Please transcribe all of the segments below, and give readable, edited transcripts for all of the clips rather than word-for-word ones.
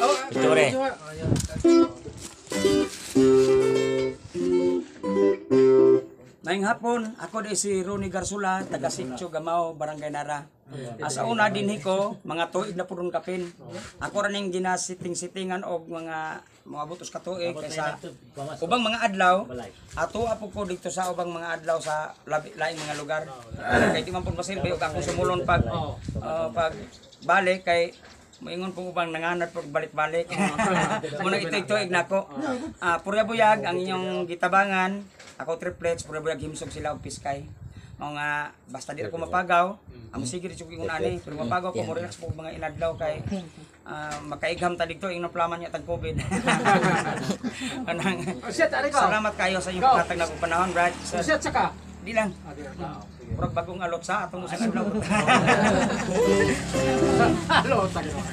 Picture. Maayong hapon, ako di si Ronnie Garsula, taga Sitio, Gamao, Barangay Nara. Asa una dinhi ko, mga tuig na pudong kapin. Ako rin yung ginasiting-sitingan og mga butos ka tuig kaysa ubang mga adlaw. Ato apo ko dito sa ubang mga adlaw sa laing mga lugar. Kay di man pud masilbi og akong sumulon pag balik kay moingon po ubang nanganad pag balik-balik. Muna ito nako. Purya buyag ang inyong gitabangan. Ako triplets, pura buyag himsog sila og piskay. Mga basta di ako mapagaw, amo sige di suging ani, pero mapagaw ko mo relax po mga inadlaw kay makaigham ta dito ingno plaman niya tag COVID. Kanang salamat kayo sa inyong paghatag na panahon, Brad. Set saka. Di lang. Pura bagong alot sa atong sa adlaw. Alot.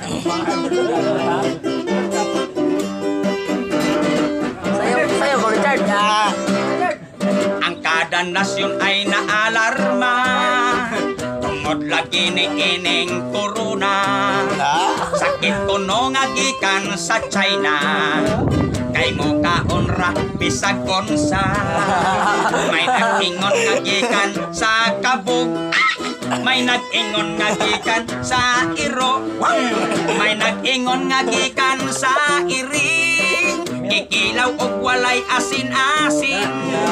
Sayo ko Richard. Ang kada nasyon ay naalarma tungod lagi ni ining corona. Sakit kuno nga gikan sa China, kay mo kaonra bisag konsa. May nag-ingon nga gikan sa kabog, may nag-ingon nga gikan sa iro, may nag-ingon nga gikan sa iring. Kikilaw og walay asin-asin.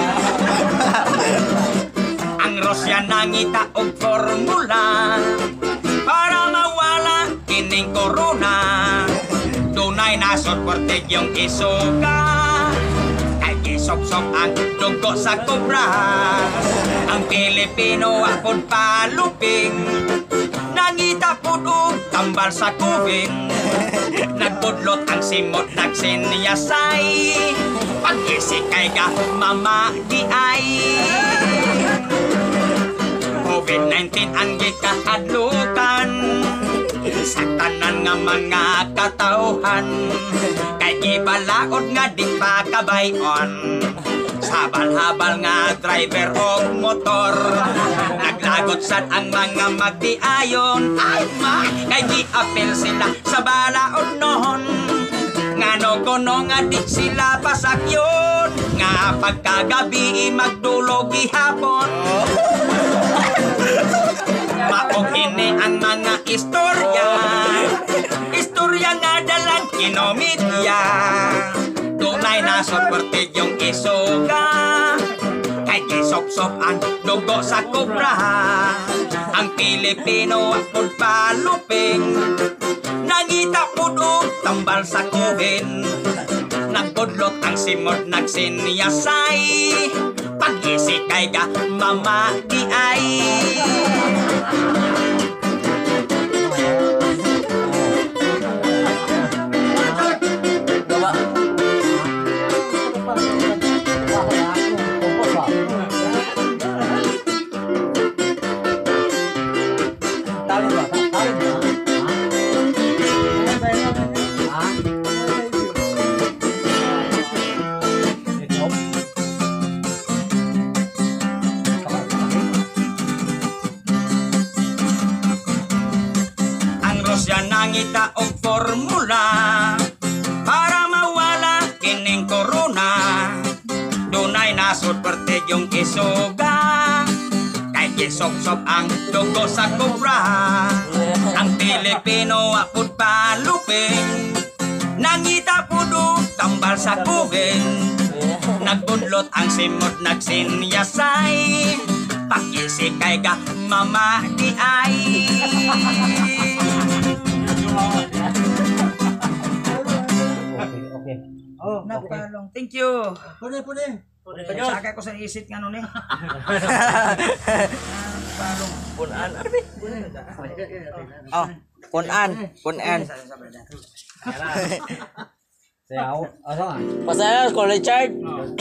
Ang Rusya nangita og formula para mawala kining corona. Tunay na suporte yung isuga, ay kisop-sop ang dugo sa kobra. Ang Pilipino apod paluping, nangita pud og tambal sa kubing. Nagpudlot ang simot, nagsinyasay, pag-isikay ka, mama di ay. COVID-19 ang gikahadlukan sa tanan nga mga katauhan, kay gibalaod nga di pa kabayon. Sabal-habal nga driver o motor, naglagot sad ang mga magdiayon. Ay ma, kay giapil sila sa balaod nohon, ngano kono nga di sila pasakyon, nga pagkagabi magdulog gihapon. Maog ini ang mga istorya, istorya nga dalang kinomedya. Tunay na suporte yung isuga, kay kisop-sop ang dugo sa kobra. Ang Pilipino apod paluping, nangita pud og tambal sa kuhin. Nagpudlot ang simot, nagsinyasay, pag-isikay ka, mama di ay. Nangita og formula para mawala kining corona. Dunay nasud parte yung isuga, kay kisop-sop ang dugo sa kobra. Ang Pilipino apod paluping, nangita pud og tambal sa kubing. Nagbudlot ang simot, nagsinyasay, pag-isikay ka, mama di ay. Okay. Oh, napalong. Thank you. Pune. Sakay ko sa isip nga nun eh. Napalong. Punan. Oh, punan. Sayaw. Asa nga? Pasaya ko Richard.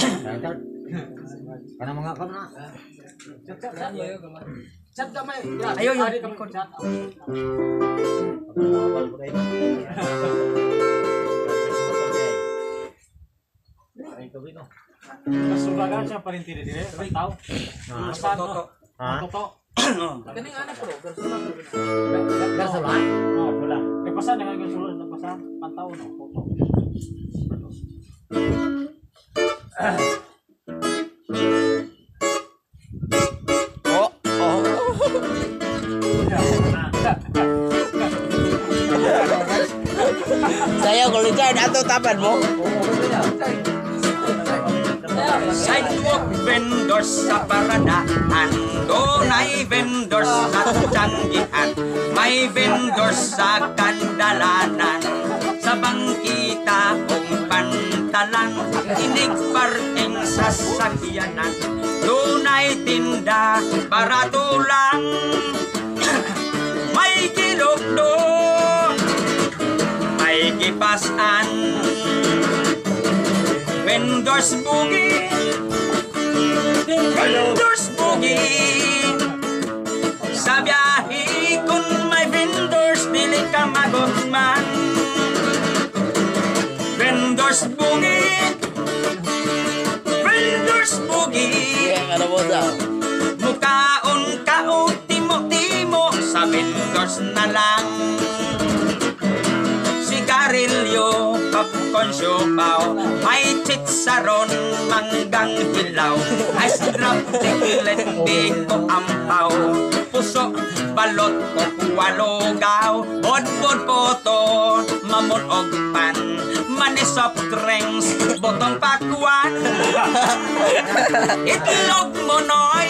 Kana mga kam na. Chat gamay. Ayo, yun. Chat. Nasubagan siya pa rin tiri-tiri. Taw. Toto. Toto. Kaning anak ko, Garsola. Oh, wala. Nabasa na nga sulat nabasa pantao no. Foto. Oh, oh. Sayaw ko Richard, ato tapan mo. Sidewalk vendors sa paradaan, donay vendors sa tiyanggian, may vendors sa kandalanan, sa bangkita kong pantalan, inig parking sa sakyanan, donay tinda, barato lang, may kilok doon, may kipasan. Vendors boogie, vendors boogie. Sa biyahe kung may vendors, dili ka magutman. Vendors boogie, vendors boogie. Yang ada bosa. Mukaon kaon timo-timo, sa vendors na lang. Sigarilyo, popcorn siopaw, may chicharon, manggang hilaw, ice drop, tikilit, biko, ampaw, puso, balot, kukuha, lugaw, bod-bod poto, mamon og pan, manis soft drinks, botong pakwan, itlog mo noy,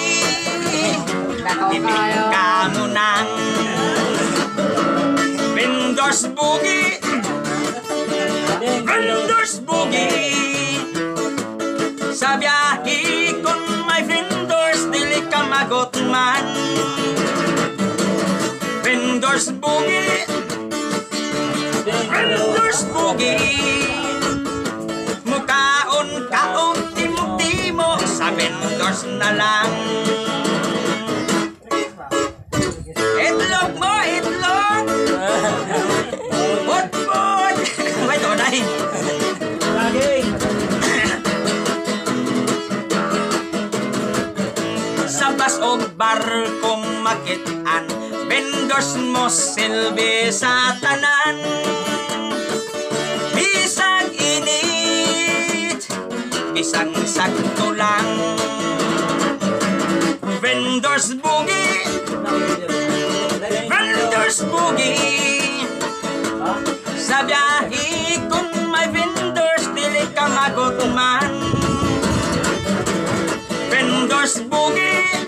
ibig ka mo nang vendors boogie, vendors boogie. Sa biyahe kung may vendors, dili ka magutman. Vendors boogie, vendors boogie. Mukaon kaon timo-timo, sa vendors na lang. Itlog mo, itlog. Bot-bot. May donay. Lagi. Sa bus o barkong makitaan, vendors mo silbi sa tanan. Bisag init, bisag sakto lang. Vendors boogie, vendors boogie. Sa biyahe kung may vendors, dili ka magutman. Vendors boogie,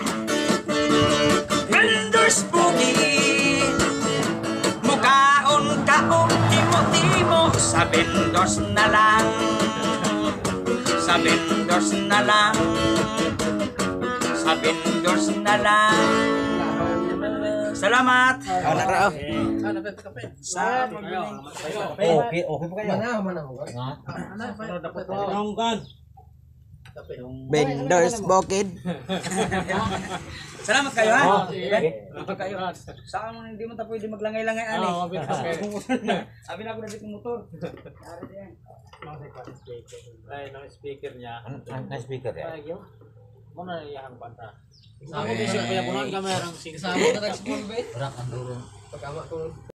vendors boogie. Mukaon kaon timo-timo, sa vendors na lang. Sa vendors na lang. Sa vendors na lang. Salamat. Anak rao. Sa Okay, okay pa kayo. Vendors bukid. Salamat kayo ha. Okay. Salamat kayo. Saan mo hindi mo ta pwede maglangay-langay ani. Sabi na ako na ng motor. Ari diyan. Ay, no speaker niya. Ang speaker ya. Ay, yo. Mo na iyang banta. Ako bisig pa yung kamera ang sing. Kasama ka nag-school ba? Rak ang duro. Pagkama ko.